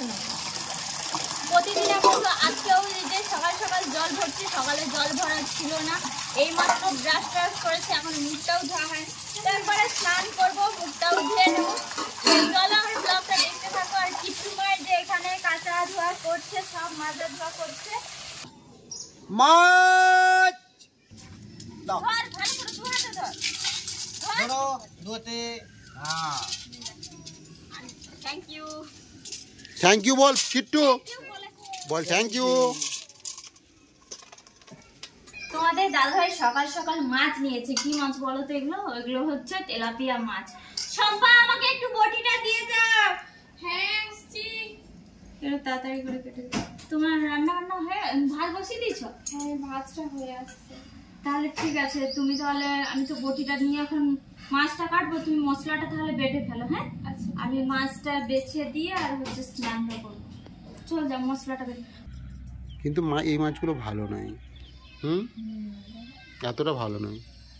প্রতিদিনের মতো আজকেও যে সকাল সকাল জল ভরছি, সকালে জল ভরা ছিল না, এইমাত্র ব্রাশ ট্রাশ করেছি, এখন মুখটাও ধোয়া হয়, তারপরে স্নান করবো, মুখটাও ধুয়ে নেবো। চলো আমার ব্লগটা দেখতে থাকো। আর কিছু মায়ের যে এখানে কাঁচা ধোয়া করছে, সব মাজা ধোয়া করছে। মাছ ধর ভালো করে ধোয়াতে ধর, ধরো ধুতে। হ্যাঁ থ্যাংক ইউ। থ্যাংক ইউ বল কিট্টু, বল থ্যাংক ইউ। তোমাদের দাদাভাই সকাল সকাল মাছ নিয়েছে। কি মাছ বলো তো এগুলো? এগুলো হচ্ছে তেলাপিয়া মাছ। শম্পা আমাকে একটু বটিটা দিয়ে যাও। হ্যাঁ আসছি। একটু তাড়াতাড়ি করে কেটে দাও। তোমার রান্না বান্না হয়ে ভাত বসিয়ে দিয়েছো? হ্যাঁ ভাতটা হয়ে আসছে। তাহলে ঠিক আছে, তুমি তাহলে, আমি তো বটিটা নিয়ে এখন মাছটা কাটবো, তুমি মশলাটা তাহলে বেটে ফেলো। হ্যাঁ আচ্ছা আমি মাছটা বেছে দিয়ে আর হচ্ছে স্নানটা করবো। চল যাও মশলাটা বেটে। কিন্তু এই মাছগুলো ভালো নয়, এতটা ভালো নয়।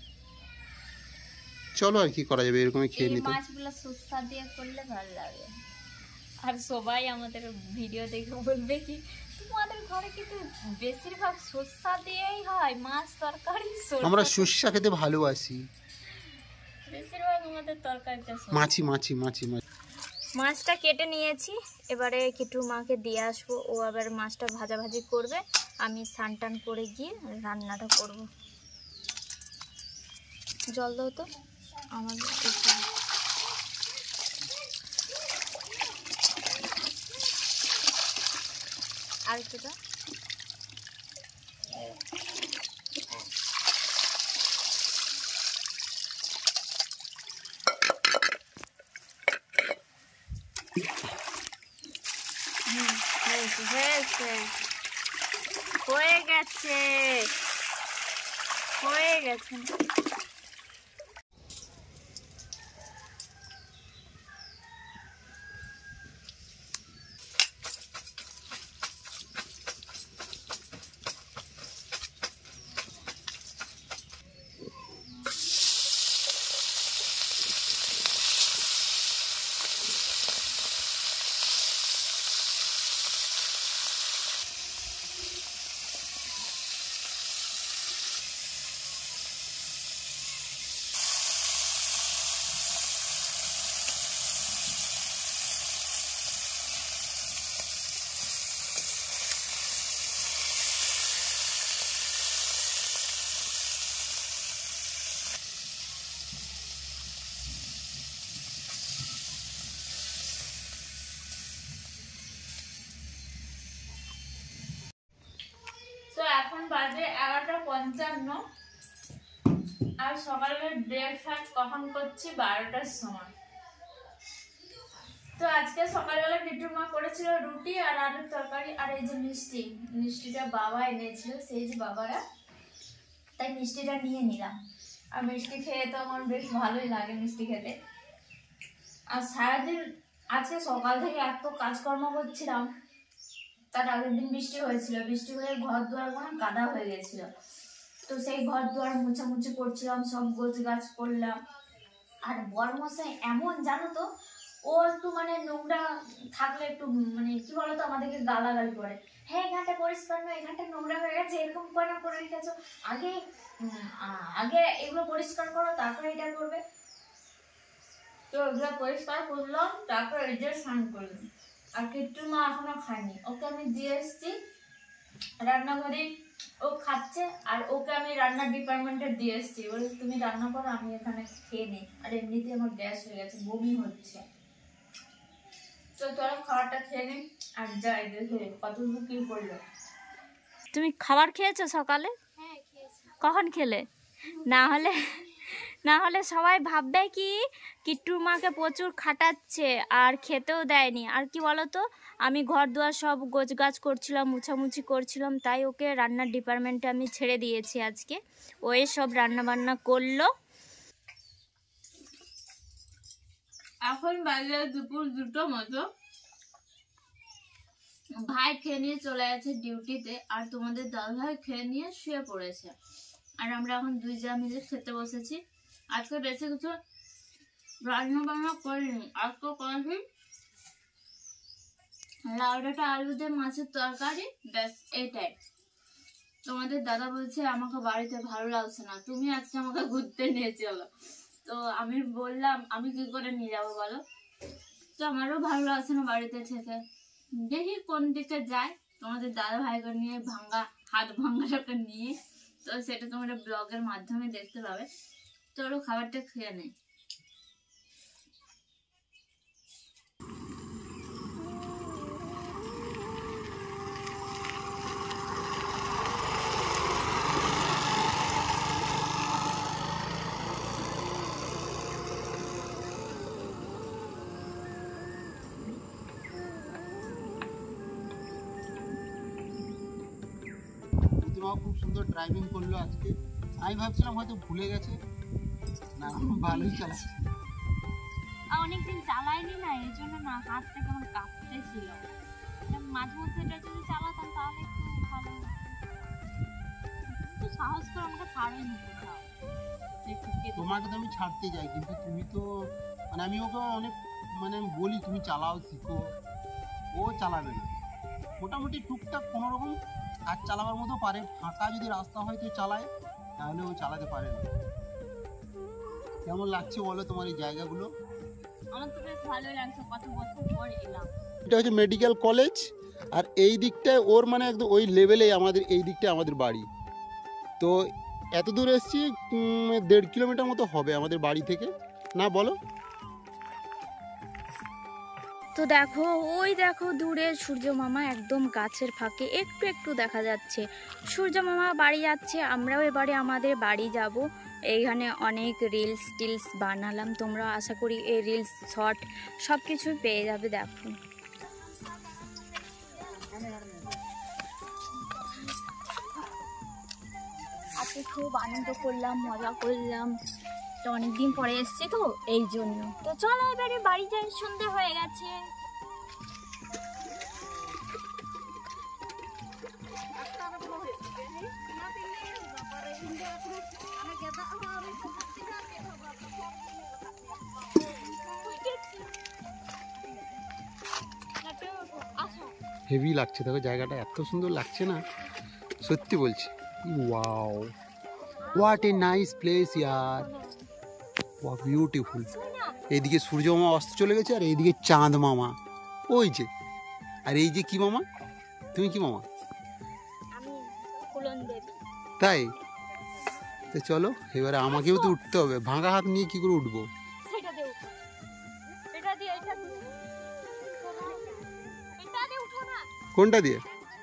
চলো আর কি করা যাবে, এরকমই খেয়ে নিতে। মাছগুলো সস্তা দিয়ে করলে ভালো লাগে। আর সবাই আমাদের ভিডিও দেখে বলবে কি তোমাদের ঘরে কিন্তু বেশিরভাগ সস্তা দিয়েই হয় মাছ তরকারি। আমরা সর্ষা খেতে ভালোবাসি, বেশিরভাগ আমাদের তরকারিটা। মাছি মাছি মাছি মাছি। মাছটা কেটে নিয়েছি, এবারে কিট্টু মাকে দিয়ে আসবো, ও আবার মাছটা ভাজাভাজি করবে, আমি স্নান টান করে গিয়ে রান্নাটা করব। জল দাও তো আমার। আর একটু দাও। হয়ে গেছে, হয়ে গেছে। তো এখন বাজে 11:55 আর সকালের ব্রেকফাস্ট কখন করছি 12টার সময়। তো আজকে সকালবেলা কিট্টুর মা করেছিল রুটি আর আলুর তরকারি, আর এই যে মিষ্টিটা বাবা এনেছিল, সেই যে বাবারা, তাই মিষ্টিটা নিয়ে নিলাম। আর মিষ্টি খেয়ে তো আমার বেশ ভালোই লাগে মিষ্টি খেতে। আর সারাদিন আজকে সকাল থেকে এত কাজকর্ম করছিলাম, তার আগের দিন বৃষ্টি হয়েছিল, বৃষ্টি হয়ে ঘর দুয়ার কোনো কাদা হয়ে গেছিল, তো সেই ঘর দুয়ার মুছামুছি করছিলাম, সব গোছ গাছ করলাম। আর বরমশাই এমন জানো তো, ও একটু মানে নোংরা থাকলে একটু মানে কি বলতো আমাদেরকে গালাগালি করে, হ্যাঁ এখানটা পরিষ্কার নয়, এখানটা নোংরা হয়ে গেছে, এরকম করে রেখেছো, আগে আগে এগুলো পরিষ্কার করো তারপরে এটা করবে। তো এগুলো পরিষ্কার করলাম, তারপরে এই যে স্নান করলাম। আর কিট্টুর মা এখনো খায়নি, ওকে আমি দিয়ে এসছি রান্নাঘরে, ও খাচ্ছে। আর ওকে আমি রান্নার ডিপার্টমেন্টে দিয়ে এসছি, বলে তুমি রান্না করো, আমি এখানে খেয়ে নিই। আর এমনিতে আমার গ্যাস হয়ে গেছে, বমি হচ্ছে। তো চলো খাবারটা খেয়ে নিই আর যাই দেখে কতটুকু কি করলো। তুমি খাবার খেয়েছো সকালে? হ্যাঁ খেয়েছি। কখন খেলে? না হলে সবাই ভাববে কি কিট্টুর মাকে প্রচুর খাটাচ্ছে আর খেতেও দেয়নি। আর কি বলতো, আমি ঘর দুয়ার সব গোছগাছ করছিলাম, মুছামুছি করছিলাম, তাই ওকে রান্নার ডিপার্টমেন্টে আমি ছেড়ে দিয়েছি আজকে। ও সব রান্না বান্না করলো। এখন বাজে দুপুর 2টো মতো। ভাই খেয়ে নিয়ে চলে গেছে ডিউটিতে, আর তোমাদের দাদাভাই খেয়ে নিয়ে শুয়ে পড়েছে। আর আমরা এখন দুই যা মিলে খেতে বসেছি। আজকে বেশি কিছু রান্না বান্না করিনি, আজকে করেছি লাউডাটা আলু দিয়ে মাছের তরকারি, ব্যাস এটাই। তোমাদের দাদা বলছে আমাকে বাড়িতে ভালো লাগছে না, তুমি আজকে আমাকে ঘুরতে নিয়ে চলো। তো আমি বললাম আমি কি করে নিয়ে যাবো বলো, তো আমারও ভালো লাগছে না বাড়িতে থেকে, দেখি কোন দিকে যায়। তোমাদের দাদা ভাইকে নিয়ে হাত ভাঙাটাকে নিয়ে, তো সেটা তোমরা ব্লগের মাধ্যমে দেখতে পাবে। চলো খাবারটা খেয়ে নেই। প্রতিমা খুব সুন্দর ড্রাইভিং করলো আজকে। আমি ভাবছিলাম হয়তো ভুলে গেছে, না ভালোই চালাচ্ছে। অনেকদিন চালাইনি না, এই জন্য না হাতটা কেমন কাঁপতে ছিল। মাঝে মধ্যে এটা যদি চালাতাম তাহলে একটু ভালো হতো। একটু সাহস করে আমাকে ছাড়েনি কোথাও। তোমাকে তো আমি ছাড়তে যাই, কিন্তু তুমি তো মানে আমি ওকে অনেক মানে বলি তুমি চালাও শিখো, ও চালাবে না। মোটামুটি টুকটাক কোনো রকম কাজ চালাবার মতো পারে, ফাঁকা যদি রাস্তা হয় তো চালায়, তাহলে ও চালাতে পারে না। কেমন লাগছে বলো তোমার এই জায়গাগুলো? আমার তো বেশ ভালোই লাগছে, কত বছর পর এলাম। এটা হচ্ছে মেডিকেল কলেজ, আর এই দিকটায় ওর মানে একদম ওই লেভেলে আমাদের এই দিকটায় আমাদের বাড়ি। তো এত দূর এসেছি 1.5 কিলোমিটার মতো হবে আমাদের বাড়ি থেকে, না বলো? তো দেখো ওই দেখো দূরে সূর্য মামা একদম গাছের ফাঁকে একটু একটু দেখা যাচ্ছে। সূর্য মামা বাড়ি যাচ্ছে, আমরাও এবারে আমাদের বাড়ি যাব। এইখানে অনেক রিলস টিলস বানালাম, তোমরা আশা করি এই রিলস শর্ট সব কিছুই পেয়ে যাবে। দেখো আজকে খুব আনন্দ করলাম, মজা করলাম। তো অনেকদিন পরে এসছি তো এই জন্য। তো চলো এবারে বাড়ি যাই, সন্ধে হয়ে গেছে। হেভি লাগছে, দেখো জায়গাটা এত সুন্দর লাগছে না, সত্যি বলছি। Wow, what a nice place ইয়ার, ওয়া বিউটিফুল। এইদিকে সূর্য মামা অস্ত চলে গেছে, আর এইদিকে চাঁদ মামা ওই যে, আর এই যে কি মামা, তুমি কি মামা? তাই? তো চলো এবারে আমাকেও তো উঠতে হবে, ভাঙা হাত নিয়ে কি করে উঠবো? কোনটা দিয়ে?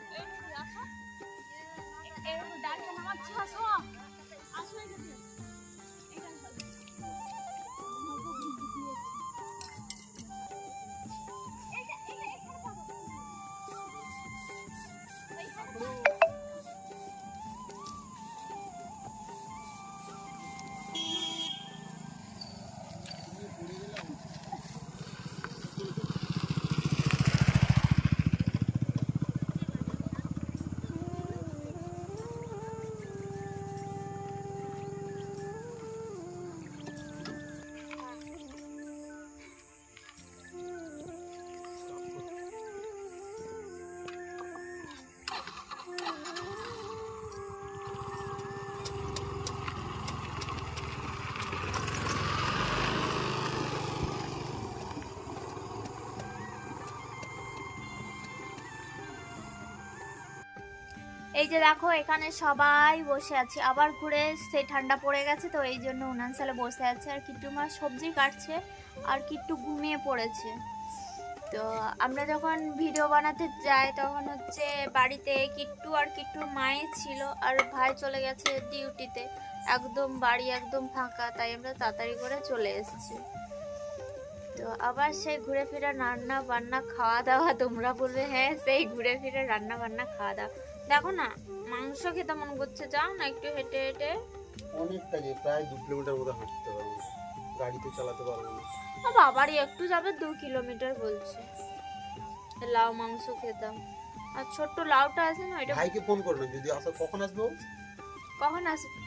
এই যে দেখো এখানে সবাই বসে আছে, আবার ঘুরে সেই ঠান্ডা পড়ে গেছে তো এই জন্য উনান সালে বসে আছে। আর কিট্টু মা সবজি কাটছে, আর কিট্টু ঘুমিয়ে পড়েছে। তো আমরা যখন ভিডিও বানাতে যাই তখন হচ্ছে বাড়িতে কিট্টু আর কিট্টুর মাই ছিল, আর ভাই চলে গেছে ডিউটিতে, একদম বাড়ি একদম ফাঁকা, তাই আমরা তাড়াতাড়ি করে চলে এসেছি। তো আবার সেই ঘুরে ফিরে রান্না বান্না খাওয়া দাওয়া, তোমরা বলবে হ্যাঁ সেই ঘুরে ফিরে রান্না বান্না খাওয়া দাওয়া। দেখো না মাংস খেতে মন করছে, যাও না একটু হেঁটে হেঁটে। অনেকটা, যে প্রায় 2 কিলোমিটার মতো হাঁটতে পারবো, গাড়িতে চালাতে পারবো না। বাবারই একটু যাবে 2 কিলোমিটার বলছে। লাউ মাংস খেতাম, আর ছোট্ট লাউটা আছে না ওইটা। ভাইকে ফোন করো না, যদি আসো। কখন আসবো? কখন আসবে?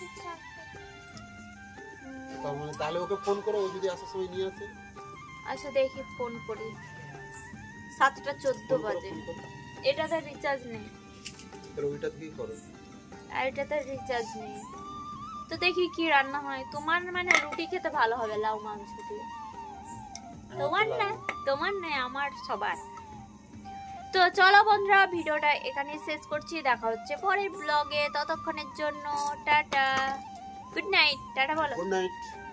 তার মানে তাহলে ওকে ফোন করো, ও যদি আসার সময় নিয়ে আসে। আচ্ছা দেখি ফোন করি। 7:14 বাজে। এটাতে রিচার্জ নেই তাহলে ওইটা কি করো? আর এটাতে রিচার্জ নেই। তো দেখি কি রান্না হয়। তোমার মানে রুটি খেতে ভালো হবে লাউ মাংস দিয়ে। তোমার না আমার সবার। তো চলো বন্ধুরা, ভিডিওটা এখানে শেষ করছি। দেখা হচ্ছে পরের ব্লগে। ততক্ষণের জন্য টাটা, গুড নাইট। টাটা বলো। Good night.